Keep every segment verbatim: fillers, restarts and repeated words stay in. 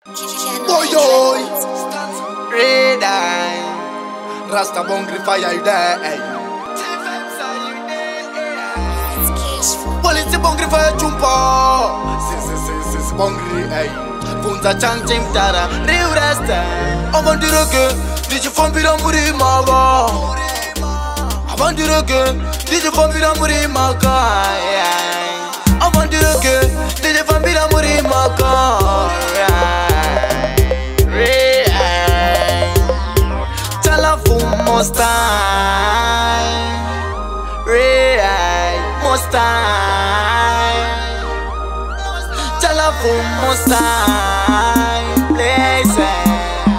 Boy, boy. Red eye. Rasta bongri fire you there. Police bongri fire chumpa. Si si si si si bongri ay. Funza chanchim tara. Real Rasta. Avant de rogue. Did you find me on Muri Maga? Avant de rogue. Did you find me on Muri Maga? Avant de rogue. Did you find me on Muri Maga? Mustang, red Mustang, Jalafu Mustang, blazing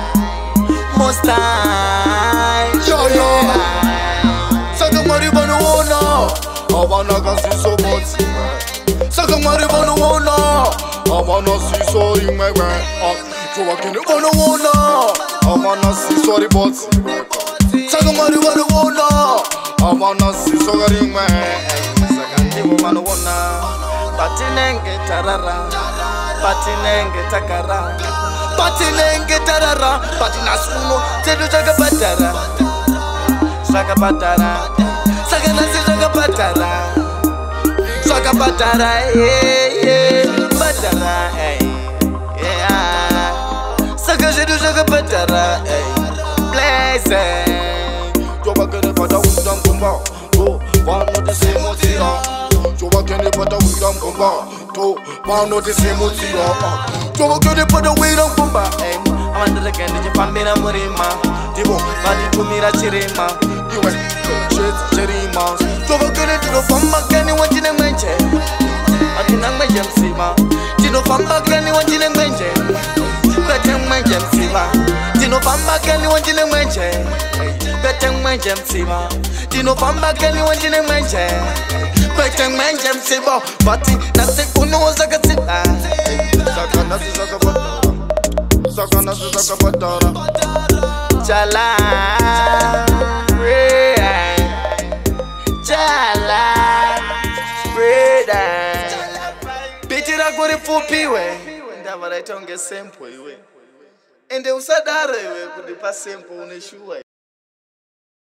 Mustang. Yo yo, Saka Maribana wona, I wanna go see so much. Saka Maribana wona, I wanna see so in my way. So I can't wanna wona, I wanna see sorry but. Saka Maribana wona, I wanna see so ring my. Saka Maribana wona, patinenge tarara, patinenge takara, patinenge tarara, patina suno, tedu saka batara, saka batara, saka nasi saka batara, saka batara, yeah yeah, batara, hey, yeah, saka tedu saka batara, hey, blazing. Joba kene pata wisdom kumba, to one of the same motia. Joba kene pata wisdom kumba, to one of the same motia. Joba kene pata wisdom kumba. I'm under the candy, you find me na murima. Divo, badi to mira chirima. You went shit chirima. Joba kene to the famba kene wanjine menche. Atinang me jemsima. Tino famba kene wanjine menche. Beteng me jemsima. Tino famba kene wanjine menche. Beteng man jam siba, Tino famba keli wanjine menche. Beteng man jam siba, Pati nasi kuno zaka siba. Saka nasi zaka patara, Saka nasi zaka patara. Chala, red, chala, red. Bitira kuri fupi we, ndava raitonge sempo iwe. Ende usadare we kudipa sempo uneshuwa.